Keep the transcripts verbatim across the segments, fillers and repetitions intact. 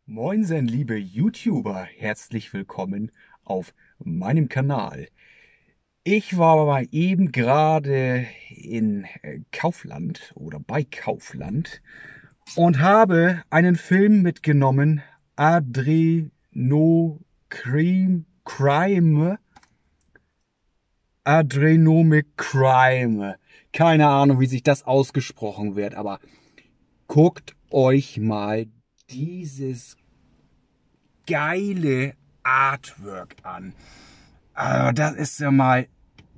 Moinsen, liebe YouTuber, herzlich willkommen auf meinem Kanal. Ich war mal eben gerade in äh, Kaufland oder bei Kaufland und habe einen Film mitgenommen, Adrenocrime Crime. Adrenomic Crime. Keine Ahnung, wie sich das ausgesprochen wird, aber guckt euch mal dieses geile Artwork an. Also das ist ja mal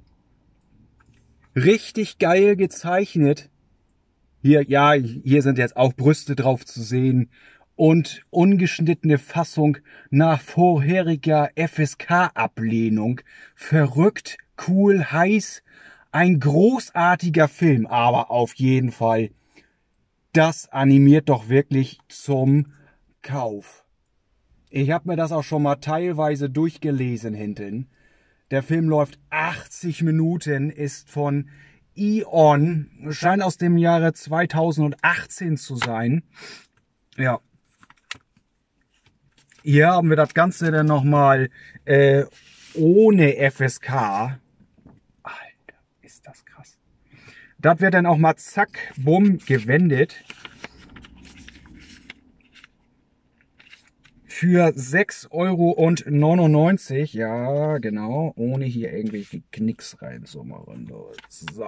richtig geil gezeichnet. Hier, ja, hier sind jetzt auch Brüste drauf zu sehen und ungeschnittene Fassung nach vorheriger F S K-Ablehnung. Verrückt, cool, heiß. Ein großartiger Film, aber auf jeden Fall, das animiert doch wirklich zum Kauf. Ich habe mir das auch schon mal teilweise durchgelesen hinten. Der Film läuft achtzig Minuten, ist von Eon, scheint aus dem Jahre zweitausendachtzehn zu sein. Ja. Hier haben wir das Ganze dann nochmal äh, ohne F S K. Alter, ist das krass. Das wird dann auch mal zack, bumm, gewendet. Für sechs Euro neunundneunzig, ja genau, ohne hier irgendwelche Knicks reinzumachen. So.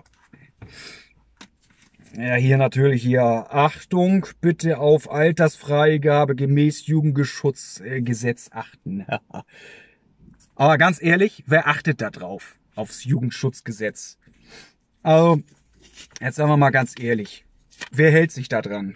Ja, hier natürlich hier, Achtung, bitte auf Altersfreigabe gemäß Jugendgesetz achten. Aber ganz ehrlich, wer achtet da drauf, aufs Jugendschutzgesetz? Also, jetzt sagen wir mal ganz ehrlich, wer hält sich da dran?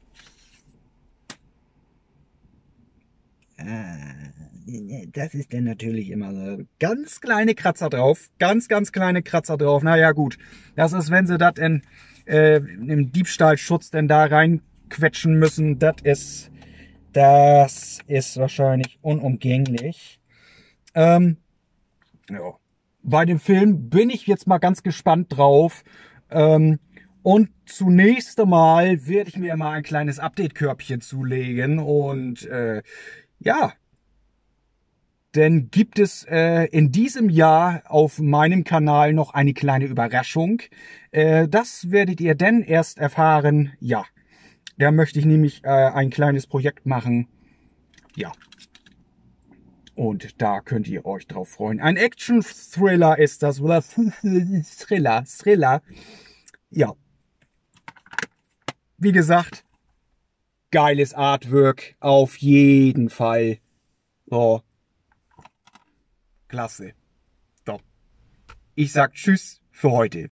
Das ist dann natürlich immer so ganz kleine Kratzer drauf. Ganz, ganz kleine Kratzer drauf. Naja, gut. Das ist, wenn sie das in, äh, im Diebstahlschutz denn da reinquetschen müssen. Das ist, das ist wahrscheinlich unumgänglich. Ähm, ja. Bei dem Film bin ich jetzt mal ganz gespannt drauf. Ähm, und zunächst einmal werde ich mir mal ein kleines Update-Körbchen zulegen und äh, ja, denn gibt es äh, in diesem Jahr auf meinem Kanal noch eine kleine Überraschung. Äh, das werdet ihr denn erst erfahren. Ja, da möchte ich nämlich äh, ein kleines Projekt machen. Ja, und da könnt ihr euch drauf freuen. Ein Action-Thriller ist das, oder? Thriller, Thriller. Ja, wie gesagt, geiles Artwork, auf jeden Fall. So. Klasse. Top. Ich sag Tschüss für heute.